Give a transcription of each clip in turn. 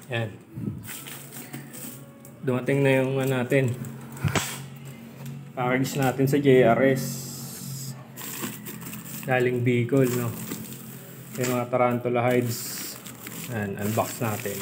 Yan. Dumating na yung natin. Package natin sa JRS. Galing Bicol, no? Yung mga tarantula hides. Yan, unbox natin.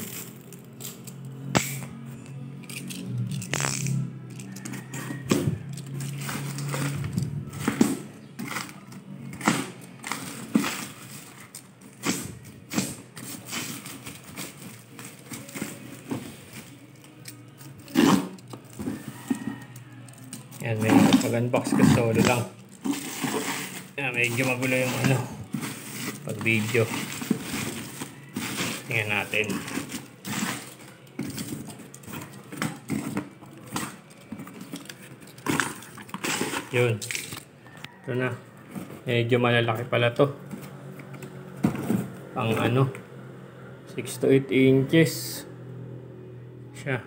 Yan, may pag-unbox ka solo lang. Yan, medyo magulo yung pag-video. Tingnan natin. Yun. Ito na. Medyo malalaki pala to. Pang 6 to 8 inches. Siya.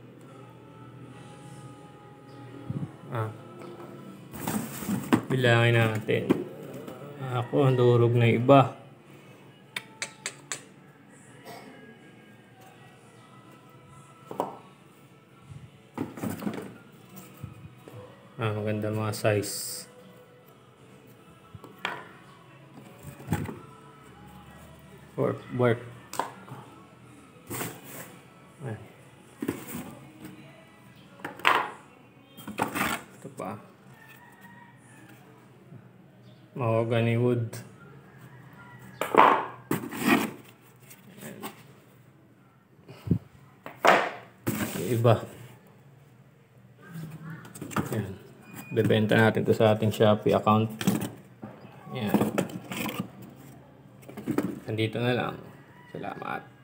Bilangin natin. Ako, ang durog na iba. Maganda mga size. Work. Ito pa. Mahogany wood. Iba. Yan. Bebenta natin ito sa ating Shopee account. Yan. Nandito na lang. Salamat.